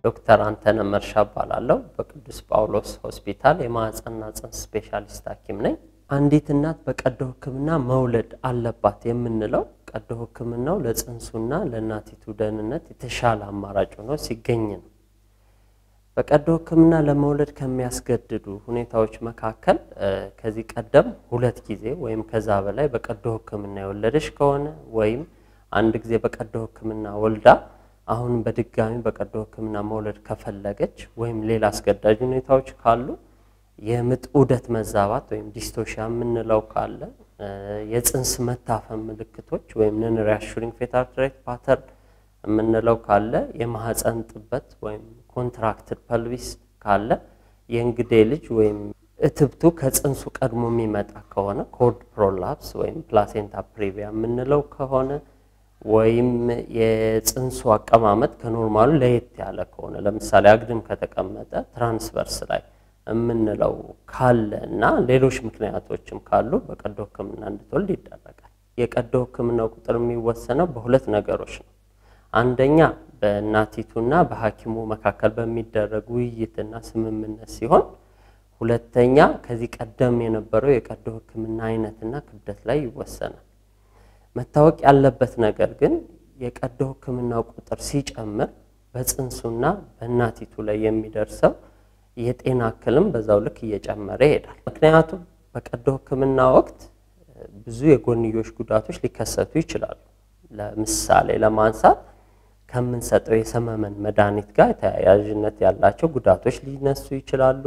ዶክተር አንተነህ መርሻ እባላለሁ በቅዱስ ጳውሎስ ሆስፒታል የማህፀንና ጽንስ ስፔሻሊስት ሐኪም ነኝ። አንዲት እናት በቀዶ ህክምና መውለድ አለባት የምንለው ቀዶ ህክምናው ለጽንሱና ለእናቲቱ ደህንነት የተሻለ አማራጭ ሆኖ ሲገኝ ነው። በቀዶ ህክምና ለመውለድ ከሚያስገድዱ ሁኔታዎች መካከል ከዚህ ቀደም 2 ጊዜ ወይም ከዛ በላይ በቀዶ ህክምና የወለደች ከሆነ ወይም አንድ ጊዜ በቀዶ ህክምና ወልዳ አሁን በድጋሚ በቀዶ ህክምና መውለድ ከፈለገች ወይም ሌላ አስገዳጅ ሁኔታዎች ካሉ የምጥ ዑደት መዛባት ወይም ዲስቶርሽን የምንለው ካለ የጽንስ መታፈን ምልክቶች ወይም ነን ሪአሹሪንግ ፌታል ግሮዝ ፓተርን የምንለው ካለ የማህፀን ጥበት ወይም ኮንትራክትድ ፐልቪስ ካለ የእንግዴ ልጅ ወይም እትብቱ ከጽንሱ ቀድሞ የሚመጣ ከሆነ ኮርድ ፕሮላፕስ ወይም ፕላሴንታ ፕሪቪያ የምንለው ከሆነ ወይም የጽንሱ አቀማመጥ ከኖርማሉ ለየት ያለ ከሆነ ለምሳሌ አግድም ከተቀመጠ ትራንስቨርስ ላይ የምንለው ካለና ሌሎች ምክንያቶችም ካሉ በቀዶ ህክምና እንድትወልድ ይደረጋል። የቀዶ ህክምናው ቁጥር የሚወሰነው በሁለት ነገሮች ነው። አንደኛ በእናቲቱና በሐኪሙ መካከል በሚደረግ ውይይትና ስምምነት ሲሆን ሁለተኛ ከዚህ ቀደም የነበረው የቀዶ ህክምና አይነትና ክብደት ላይ ይወሰናል። መታወቅ ያለበት ነገር ግን የቀዶ ህክምናው ቁጥር ሲጨምር በጽንሱና በእናቲቱ ላይ የሚደርሰው የጤና እክልም በዛው ልክ እየጨመረ ይሄዳል። ምክንያቱም በቀዶ ህክምና ወቅት ብዙ የጎንዮሽ ጉዳቶች ሊከሰቱ ይችላሉ። ለምሳሌ ለማንሳት ከምንሰጠው የሰመመን መድኃኒት ጋር ተያያዥነት ያላቸው ጉዳቶች ሊነሱ ይችላሉ።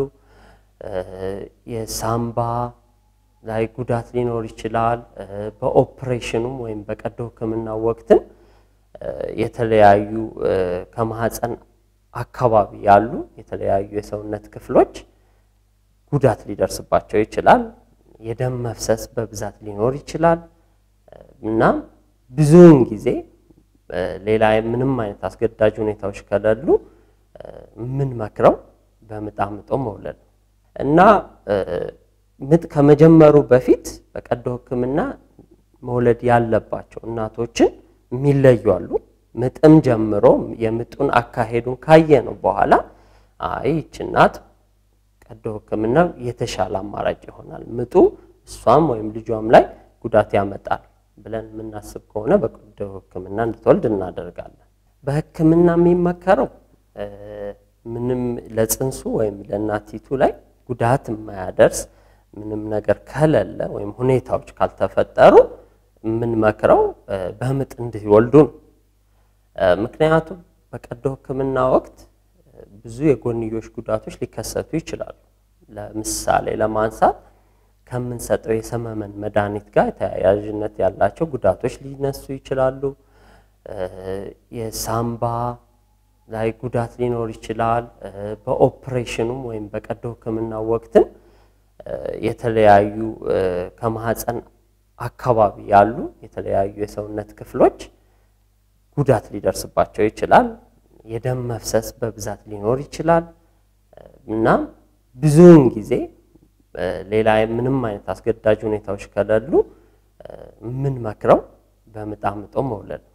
የሳምባ ላይ ጉዳት ሊኖር ይችላል። በኦፕሬሽኑም ወይም በቀዶ ህክምና ወቅትም የተለያዩ ከማህፀን አካባቢ ያሉ የተለያዩ የሰውነት ክፍሎች ጉዳት ሊደርስባቸው ይችላል። የደም መፍሰስ በብዛት ሊኖር ይችላል እና ብዙውን ጊዜ ሌላ ምንም አይነት አስገዳጅ ሁኔታዎች ከሌሉ ምን መክረው በምጥ አምጦ መውለድ እና ምጥ ከመጀመሩ በፊት በቀዶ ህክምና መውለድ ያለባቸው እናቶችን የሚለዩ አሉ። ምጥም ጀምሮ የምጡን አካሄዱን ካየነው በኋላ እቺ እናት ቀዶ ህክምና የተሻለ አማራጭ ይሆናል ምጡ እሷም ወይም ልጇም ላይ ጉዳት ያመጣል ብለን የምናስብ ከሆነ በቀዶ ህክምና እንድትወልድ እናደርጋለን። በህክምና የሚመከረው ምንም ለጽንሱ ወይም ለእናቲቱ ላይ ጉዳት የማያደርስ ምንም ነገር ከሌለ ወይም ሁኔታዎች ካልተፈጠሩ የምንመክረው በምጥ እንዲወልዱ ነው። ምክንያቱም በቀዶ ህክምና ወቅት ብዙ የጎንዮሽ ጉዳቶች ሊከሰቱ ይችላሉ። ለምሳሌ ለማንሳት ከምንሰጠው የሰመመን መድኃኒት ጋር ተያያዥነት ያላቸው ጉዳቶች ሊነሱ ይችላሉ። የሳምባ ላይ ጉዳት ሊኖር ይችላል። በኦፕሬሽኑም ወይም በቀዶ ህክምና ወቅትም የተለያዩ ከማህፀን አካባቢ ያሉ የተለያዩ የሰውነት ክፍሎች ጉዳት ሊደርስባቸው ይችላል። የደም መፍሰስ በብዛት ሊኖር ይችላል እና ብዙውን ጊዜ ሌላ ምንም አይነት አስገዳጅ ሁኔታዎች ከሌሉ ምን መክረው በምጥ አምጦ መውለድ